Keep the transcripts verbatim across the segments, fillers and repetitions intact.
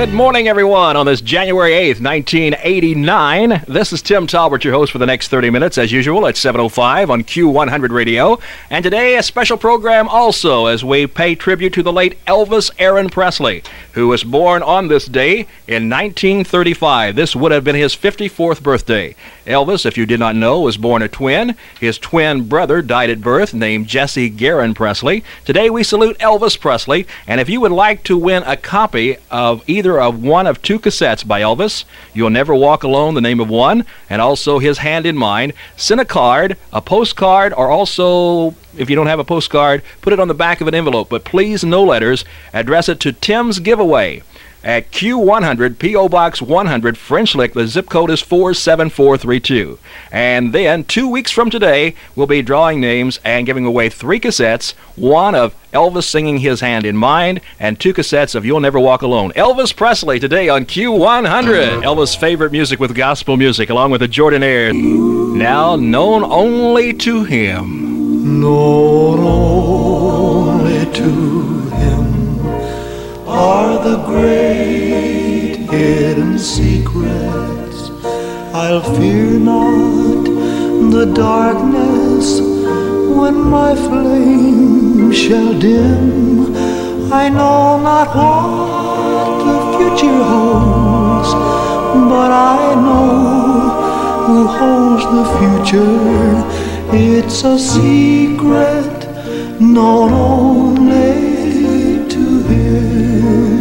Good morning, everyone, on this January eighth, nineteen eighty-nine. This is Tim Tolbert, your host for the next thirty minutes, as usual, at seven oh five on Q one hundred Radio. And today, a special program also as we pay tribute to the late Elvis Aaron Presley, who was born on this day in nineteen thirty-five. This would have been his fifty-fourth birthday. Elvis, if you did not know, was born a twin. His twin brother died at birth, named Jesse Garon Presley. Today, we salute Elvis Presley, and if you would like to win a copy of either of one of two cassettes by Elvis, You'll Never Walk Alone, the name of one, and also His Hand in Mine, send a card, a postcard, or also, if you don't have a postcard, put it on the back of an envelope, but please no letters. Address it to Tim's Giveaway at Q one hundred, P O Box one hundred, French Lick. The zip code is four seven four three two. And then, two weeks from today, we'll be drawing names and giving away three cassettes, one of Elvis singing His Hand in Mine, and two cassettes of You'll Never Walk Alone. Elvis Presley today on Q one hundred. Elvis' favorite music with gospel music, along with the Jordanaires, now known only to him. Known only to him are the great hidden secrets. I'll fear not the darkness when my flame shall dim. I know not what the future holds, but I know who holds the future. It's a secret known only to him.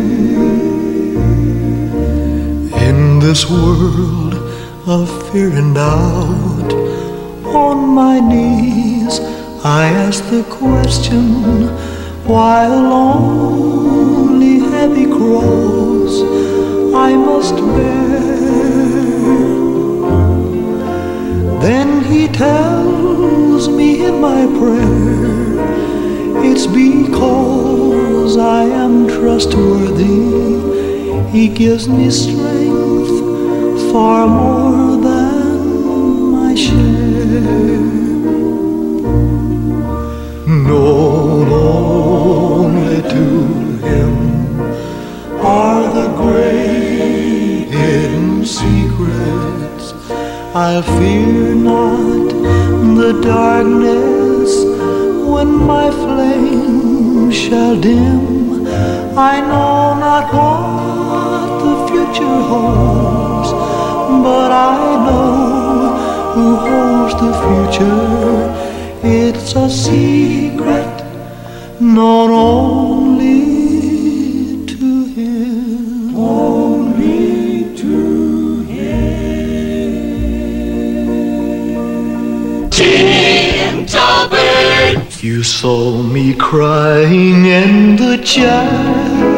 In this world of fear and doubt, on my knees I ask the question, why a lonely heavy cross I must bear? Then he tells me in my prayer, it's because I am trustworthy. He gives me strength far more than my share. Known only to him are the great hidden secrets. I'll fear not the darkness when my flame shall dim. I know not what the future holds, but I know who holds the future. It's a secret known only to him. Only to him. Tim Tolbert. You saw me crying in the chapel.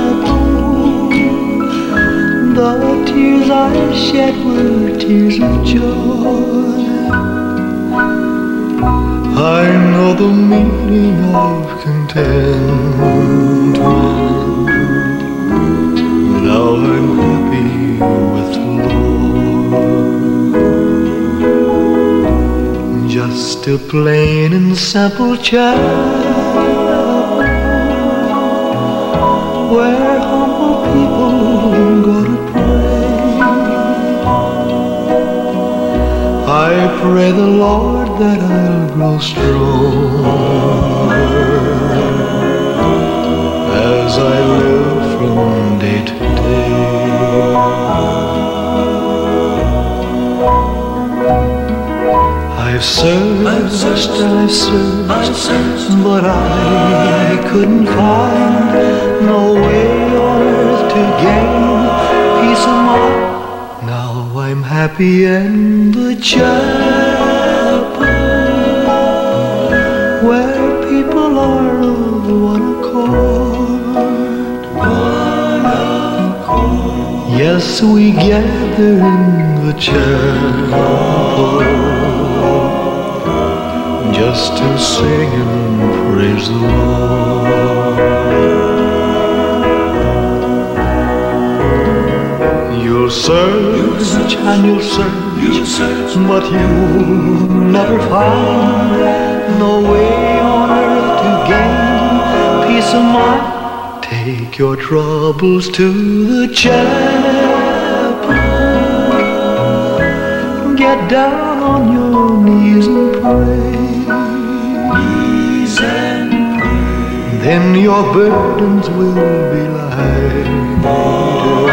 The tears I shed were tears of joy. I know the meaning of contentment. Now I'm happy with the Lord. Just a plain and simple child, where humble people go to pray. I pray the Lord that I'll grow stronger as I live from day to day. I've searched, I've searched, I've searched, I've searched, but I couldn't find no way on earth to gain peace of mind. Now I'm happy in the chapel, where people are of one accord. One accord. Yes, we gather in the chapel just to sing and praise the Lord. You'll search and you'll search, you'll search, but you'll never find no way on earth to gain peace of mind Take your troubles to the chapel. Get down on your knees and pray. Knees and pray. Then your burdens will be lighter,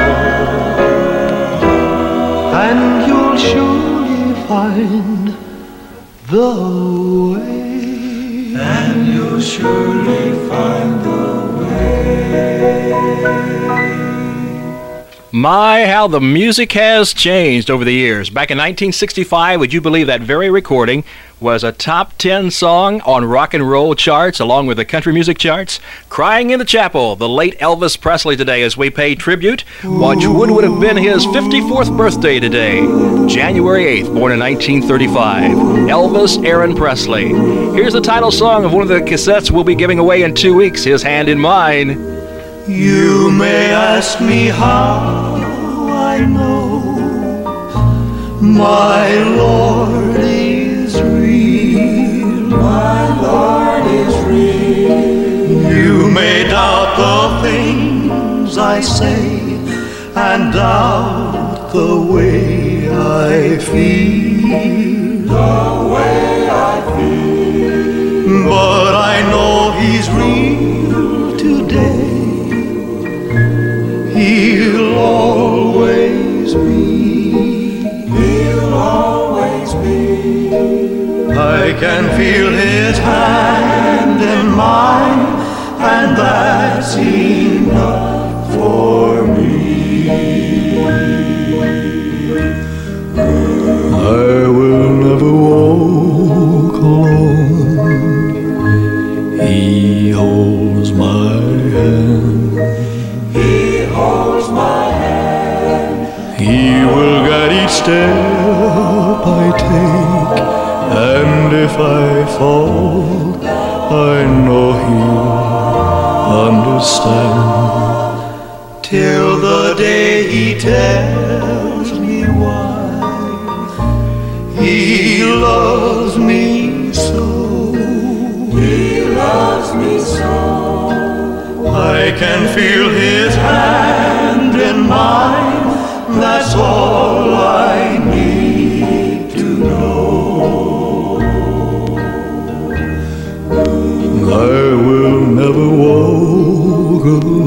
and you'll surely find the way. And you'll surely find the My, how the music has changed over the years. Back in nineteen sixty-five, would you believe that very recording was a top ten song on rock and roll charts along with the country music charts? Crying in the Chapel, the late Elvis Presley today as we pay tribute. What would, would have been his fifty-fourth birthday today. January eighth, born in nineteen thirty-five. Elvis Aaron Presley. Here's the title song of one of the cassettes we'll be giving away in two weeks, His Hand in Mine. You may ask me how I know my Lord is real. My Lord is real. You may doubt the things I say and doubt the way I feel. The way I feel. But I know He's real today. He'll always be. He'll always be. I can feel His hand in mine, and that's enough for me. I will never walk alone. He holds my hand. Holds my hand. He will guide each step I take, and if I fall, I know He'll understand. Till the day He tells me why He loves me so. He loves me so. I can feel His hand in mine. That's all I need to know. I will never walk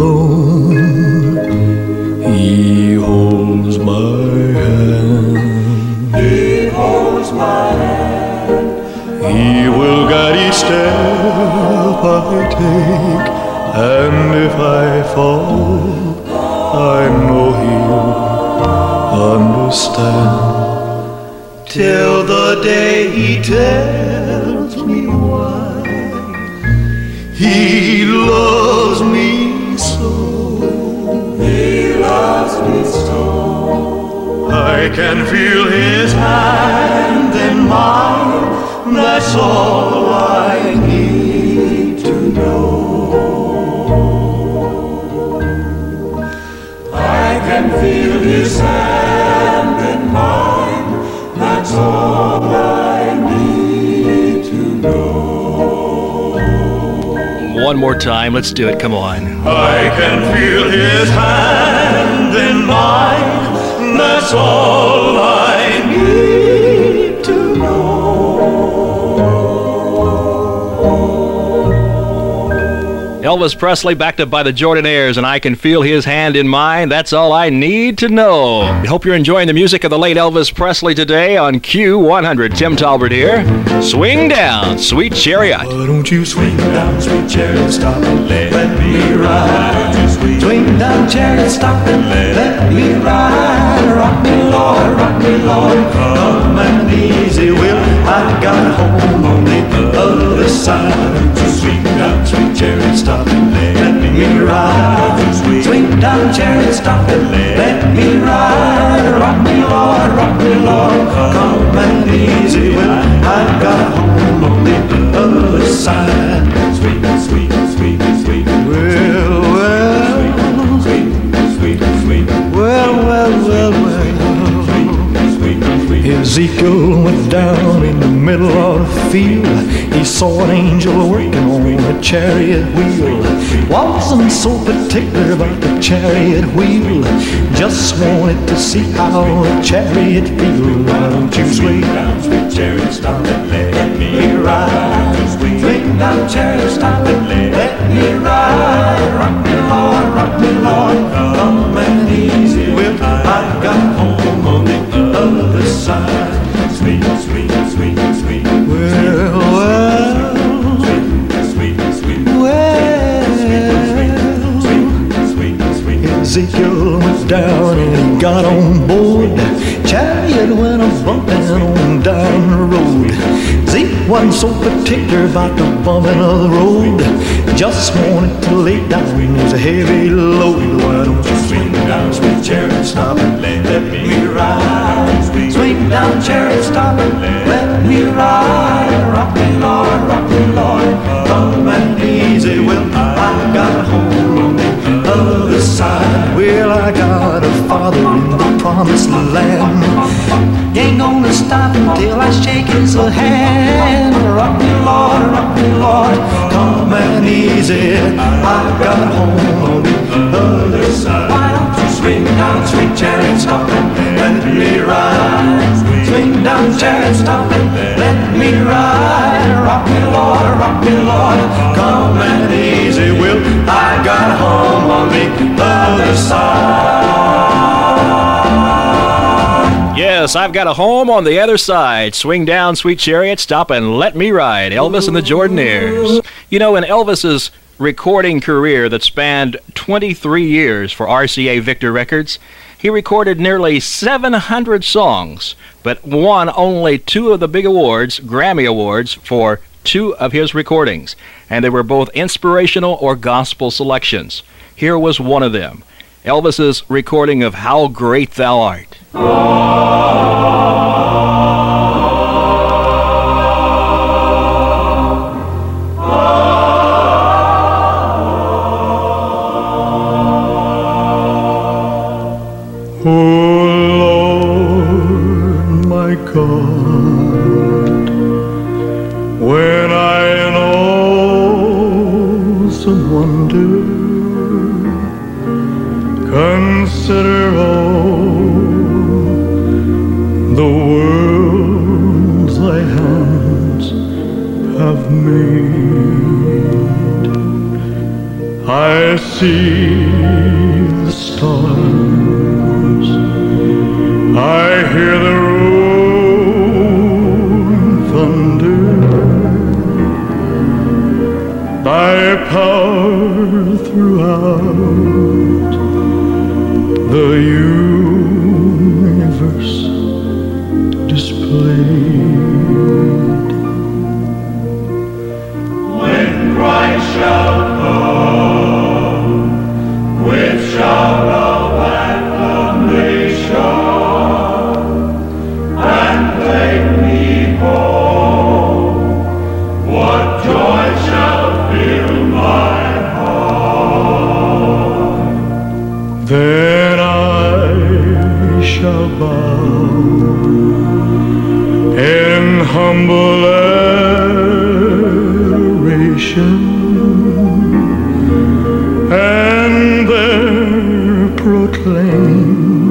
alone. He holds my hand. He holds my hand. He will guide each step I take, and if I fall, I know He'll understand. Till the day He tells me why He loves me so. He loves me so. I can feel His hand in mine. That's all I need to know. I can feel His hand in mine. That's all I need to know. One more time, let's do it, come on. I can feel His hand in mine. That's all I need to know. Elvis Presley backed up by the Jordanaires, and I can feel his hand in mine. That's all I need to know. I hope you're enjoying the music of the late Elvis Presley today on Q one hundred. Tim Tolbert here. Swing down, sweet chariot. Why don't you swing down, sweet chariot, stop and let, let me ride. Swing, swing down, chariot, stop and let, let me ride. Rock me, Lord, rock me, Lord, come and easy will. I got a home on the other side. Swing down, sweet chariot, stop and let me ride. Swing down, chariot, stop and let me ride. Rock me, Lord, rock me, Lord, come and easy will. I've got a home on the other side. Sweet, sweet, sweet, sweet. Well, well, sweet, sweet, sweet. Well, well, well, well. Ezekiel went down in the middle of the field, he saw an angel working on a chariot wheel. Wasn't so particular about the chariot wheel, just wanted to see how a chariot feels. Why don't you swing down, sweet chariot, stop and let me ride. Swing down, chariot, stop and let me ride. Rock me, Lord, rock me, Lord, come and easy. Well, I got home on the other side. Sweet, sweet, sweet, sweet. Well, well, sweet, sweet, sweet. Well, sweet, sweet, sweet. Ezekiel went down and he got on board. Chariot went a bumping on down the road. Zeke wasn't so particular about the bumping of the road, just wanted to lay down his heavy load. Why don't you swing down, sweet chariot, stop and let me ride. Swing down, chariot, stop and let me ride. Rock me, Lord, rock me, Lord, come and easy. Well, I got home on the other side. Well, I got a father in the promised land. Ain't gonna stop until I shake his hand. Rock me, Lord, rock me, Lord, come and easy. I got home on the other side. Why don't you swing down, sweet chariot, stop and let me ride. Swing down, chariot, stop and let me ride. Rock me, Lord, rock me, Lord, come and easy. Well, I got home on the other side. Yes, I've got a home on the other side. Swing down, sweet chariot, stop and let me ride. Elvis and the Jordanaires. You know, in Elvis's recording career that spanned twenty-three years for R C A Victor Records, he recorded nearly seven hundred songs, but won only two of the big awards, Grammy Awards, for two of his recordings, and they were both inspirational or gospel selections. Here was one of them, Elvis's recording of How Great Thou Art. When I in awesome wonder consider all the worlds thy hands have made, I see the stars, I hear the rolling thunder, thy power throughout the universe displayed. When Christ shall come with shout of acclamation and take me home, what joy shall fill my heart. Then I shall bow in humble adoration, and there proclaim,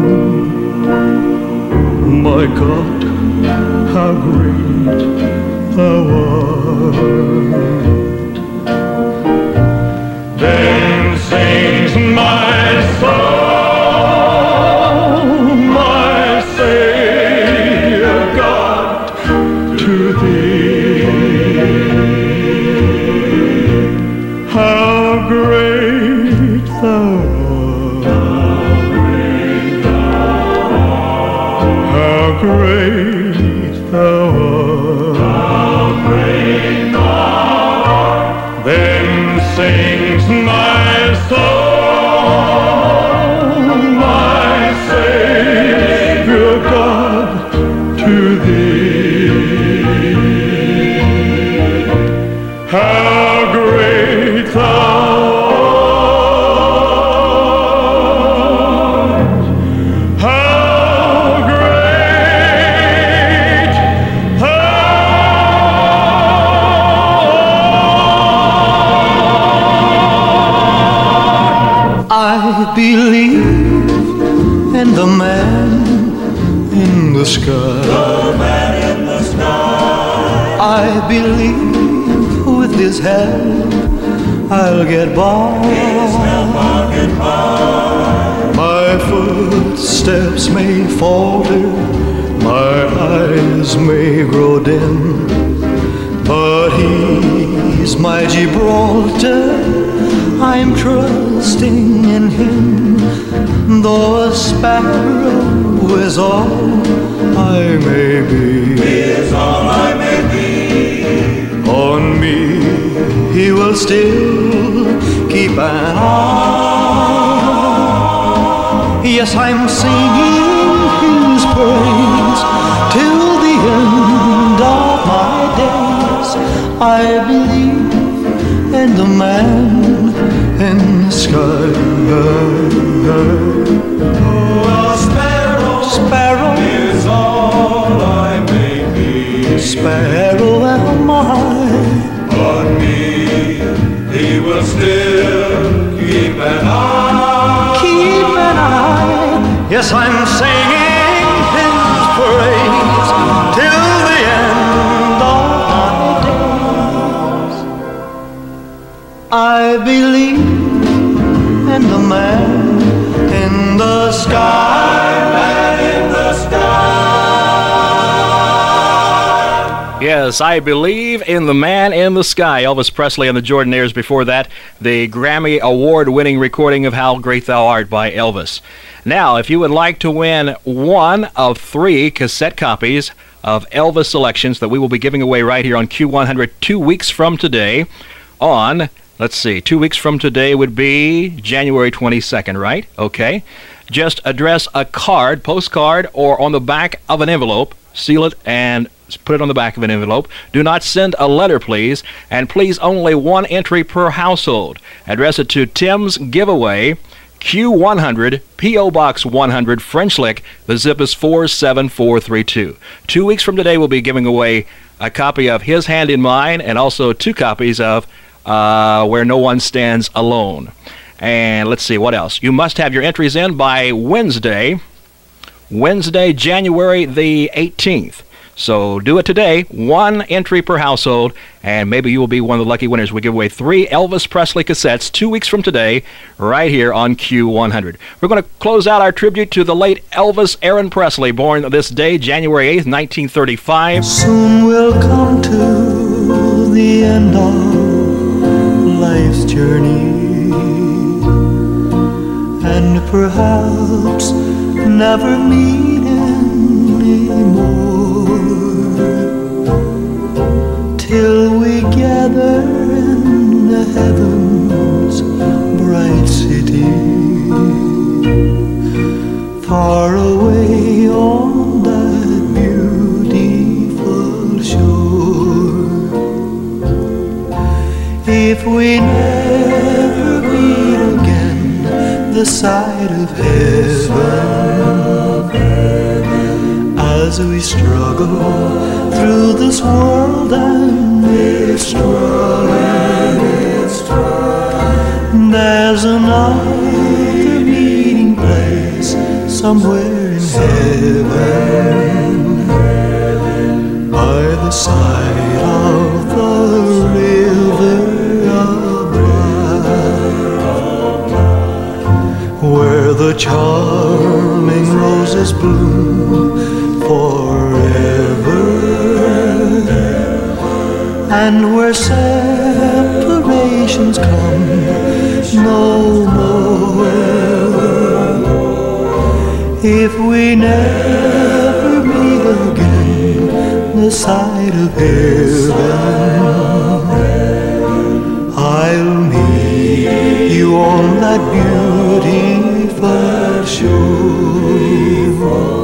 my God, how great thou art. Then sings my soul, my Savior God, to thee. How great thou art, how great thou art, how great thou art. Then sings my soul, my Savior God, to thee. How great thou art, how great thou art. believe in the man in the sky. The man in the sky. I believe with his help I'll get by. His help I'll get by. My footsteps may falter, my eyes may grow dim, but he's my Gibraltar, I'm trusting in him. Though a sparrow is all I may be, Is all I may be. on me he will still keep an eye. Yes, I'm singing his praise till the end of my days. I believe in the man in the sky. Oh, a sparrow, Sparrow is all I may be. Sparrow am I. On me, he will still keep an eye. Keep an eye. Yes, I'm singing his praise till the end of my days. I believe in the man in the sky. Man in the sky. Yes, I believe in the man in the sky. Elvis Presley and the Jordanaires. Before that, the Grammy Award-winning recording of How Great Thou Art by Elvis. Now, if you would like to win one of three cassette copies of Elvis selections that we will be giving away right here on Q one hundred two weeks from today on, let's see, two weeks from today would be January twenty-second, right? Okay. Just address a card, postcard, or on the back of an envelope, seal it, and put it on the back of an envelope. Do not send a letter, please, and please only one entry per household. Address it to Tim's Giveaway, Q one hundred, P O Box one hundred, French Lick. The zip is four seven four three two. Two weeks from today, we'll be giving away a copy of His Hand in Mine and also two copies of uh, Where No One Stands Alone. And let's see, what else? You must have your entries in by Wednesday, Wednesday, January the eighteenth. So do it today, one entry per household, and maybe you will be one of the lucky winners. We give away three Elvis Presley cassettes two weeks from today, right here on Q one hundred. We're going to close out our tribute to the late Elvis Aaron Presley, born this day, January eighth, nineteen thirty-five. Soon we'll come to the end of life's journey, and perhaps never meet anymore, till we gather in the heavens bright city, far away on that beautiful shore. If we never meet again the side of heaven, as we struggle through this world and its struggle, there's another meeting place somewhere in heaven, by the side of the river of life, where the charming roses bloom forever, and where separations come no more. If we never meet again this side of heaven, I'll meet you on that beautiful shore.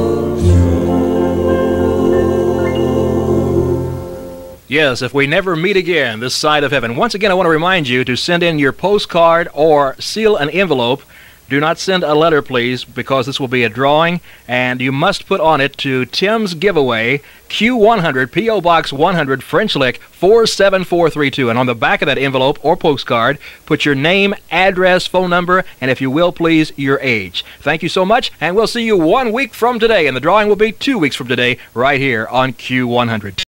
Yes, if we never meet again this side of heaven. Once again, I want to remind you to send in your postcard or seal an envelope Do not send a letter, please, because this will be a drawing, and you must put on it to Tim's Giveaway, Q one hundred, P O. Box one hundred, French Lick, four seven four three two. And on the back of that envelope or postcard, put your name, address, phone number, and if you will, please, your age. Thank you so much, and we'll see you one week from today, and the drawing will be two weeks from today right here on Q one hundred.